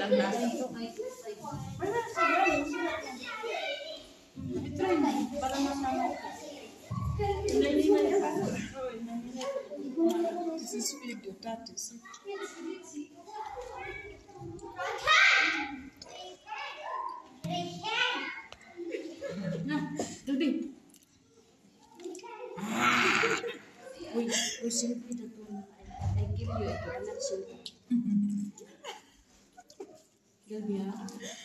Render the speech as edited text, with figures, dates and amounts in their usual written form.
This is video 36. We should be the one. I give you a connection.